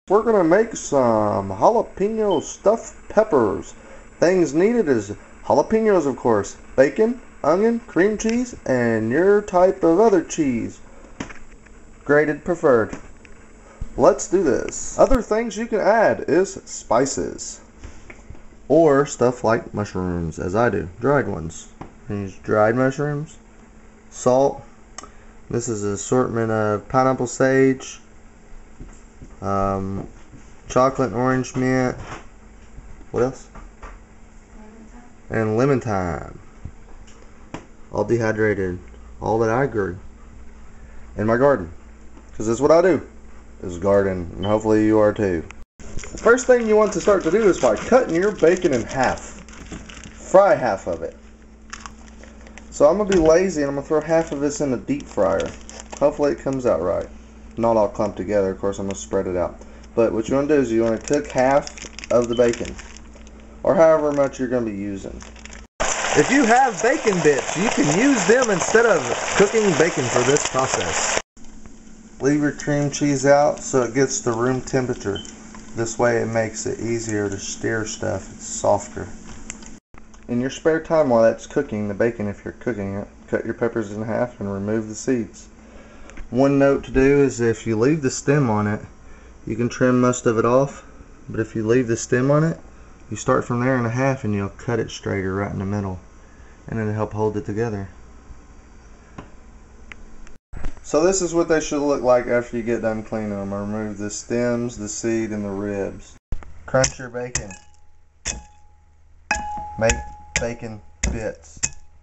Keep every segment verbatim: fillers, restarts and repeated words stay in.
We're gonna make some jalapeno stuffed peppers. Things needed is jalapenos, of course, bacon, onion, cream cheese, and your type of other cheese. Grated preferred. Let's do this. Other things you can add is spices. Or stuff like mushrooms, as I do, dried ones. Use dried mushrooms, salt. This is an assortment of pineapple sage, um, chocolate and orange mint. What else? And lemon thyme. All dehydrated. All that I grew in my garden. Because that's what I do, is garden. And hopefully you are too. The first thing you want to start to do is by cutting your bacon in half. Fry half of it. So I'm going to be lazy and I'm going to throw half of this in the deep fryer. Hopefully it comes out right. Not all clumped together, of course I'm going to spread it out. But what you want to do is you want to cook half of the bacon. Or however much you're going to be using. If you have bacon bits, you can use them instead of cooking bacon for this process. Leave your cream cheese out so it gets to room temperature. This way it makes it easier to stir stuff. It's softer. In your spare time while that's cooking, the bacon, if you're cooking it, cut your peppers in half and remove the seeds. One note to do is if you leave the stem on it, you can trim most of it off, but if you leave the stem on it, you start from there in a half and you'll cut it straighter right in the middle, and it'll help hold it together. So this is what they should look like after you get done cleaning them. I remove the stems, the seed, and the ribs. Crunch your bacon. Make bacon bits.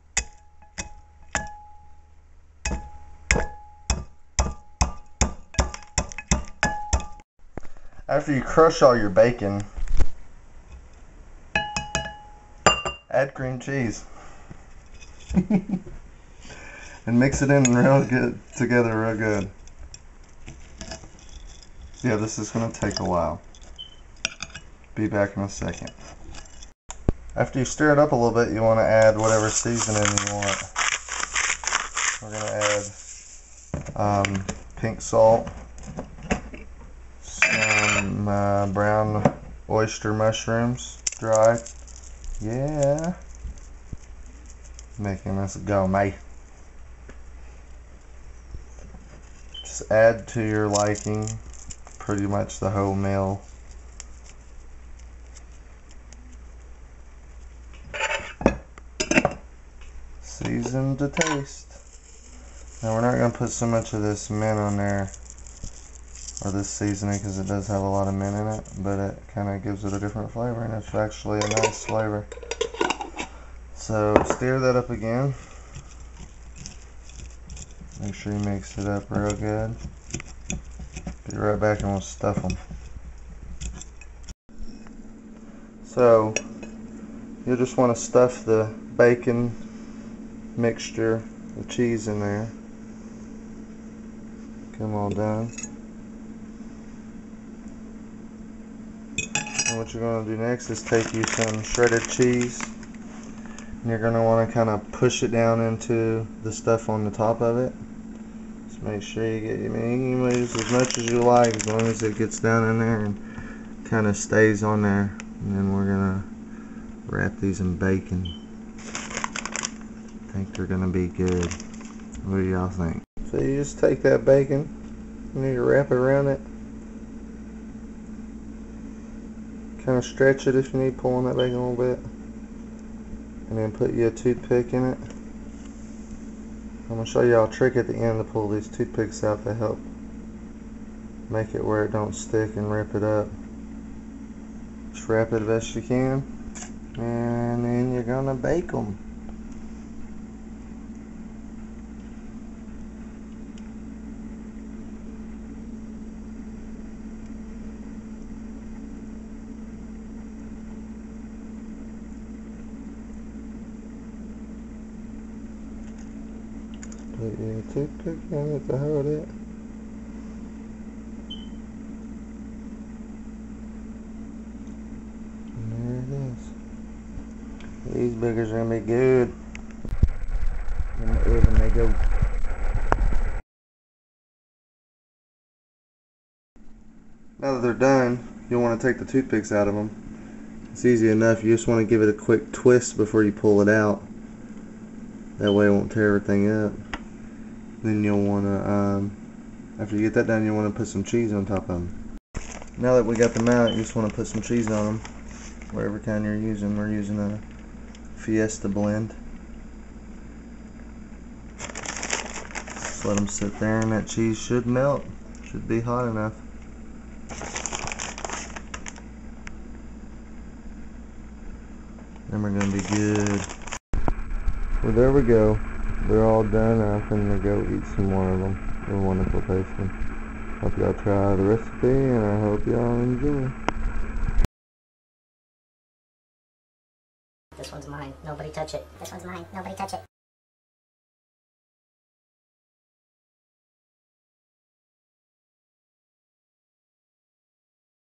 After you crush all your bacon, add cream cheese. And mix it in real good together real good. Yeah, this is going to take a while. Be back in a second. After you stir it up a little bit, you want to add whatever seasoning you want. We're going to add um, pink salt, some uh, brown oyster mushrooms, dried. Yeah. Making this gourmet. Just add to your liking pretty much the whole meal. Season to taste. Now we're not going to put so much of this mint on there, or this seasoning, because it does have a lot of mint in it, but it kind of gives it a different flavor, and it's actually a nice flavor. So stir that up again. Make sure you mix it up real good. Be right back and we'll stuff them. So you'll just want to stuff the bacon mixture, the cheese in there. Get them all done. And what you're going to do next is take you some shredded cheese. And you're going to want to kind of push it down into the stuff on the top of it. Just make sure you get, I mean, you can use as much as you like, as long as it gets down in there and kind of stays on there. And then we're going to wrap these in bacon. I think they're going to be good. What do y'all think? So you just take that bacon and you wrap it around it. Kind of stretch it if you need, pull on that bacon a little bit. And then put you a toothpick in it. I'm going to show y'all a trick at the end to pull these toothpicks out to help make it where it don't stick and rip it up. Just wrap it the best you can. And then you're going to bake them. Put your toothpick in it to hold it. And there it is. These boogers are gonna be good. In the oven they go. Now that they're done, you'll want to take the toothpicks out of them. It's easy enough. You just want to give it a quick twist before you pull it out. That way it won't tear everything up. Then you'll want to, um, after you get that done, you'll want to put some cheese on top of them. Now that we got them out, you just want to put some cheese on them. Whatever kind you're using. We're using a Fiesta blend. Just let them sit there and that cheese should melt. Should be hot enough. Then we're going to be good. Well, there we go. They're all done, and I'm going to go eat some more of them. They're wonderful tasting. Hope y'all try the recipe, and I hope y'all enjoy. This one's mine. Nobody touch it. This one's mine. Nobody touch it.